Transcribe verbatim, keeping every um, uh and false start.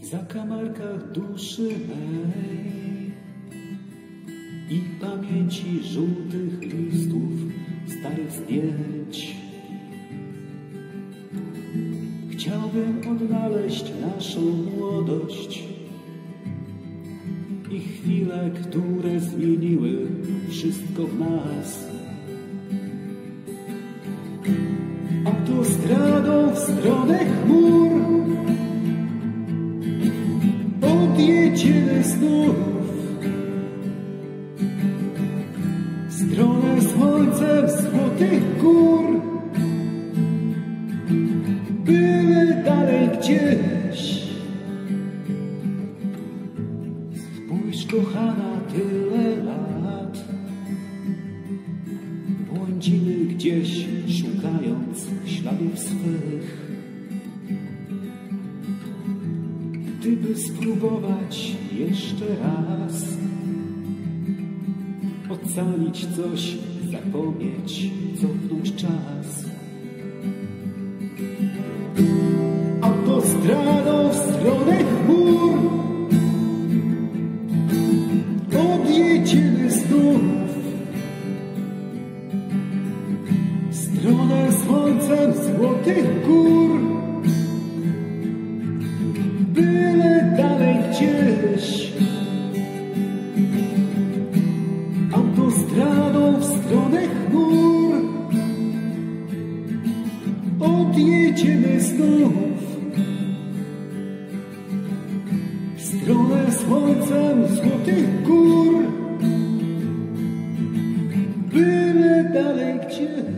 zakamarkach duszy mej i pamięci żółtych listów starych zdjęć. Chciałbym odnaleźć naszą młodość i chwile, które zmieniły wszystko w nas. Autostradą w stronę chmur odjedziemy znów, w stronę słońcem złotych gór, byle dalej gdzieś. Spójrz, kochana, tyle lat błądzimy gdzieś, szukając śladów swych. Gdyby spróbować jeszcze raz ocalić coś, zapomnieć, cofnąć czas. Autostradą w stronę chmur odjedziemy znów, w stronę słońcem złotych gór, byle dalej gdzieś. Autostradą w stronę chmur odjedziemy znów, w stronę słońcem złotych gór, byle dalej gdzieś.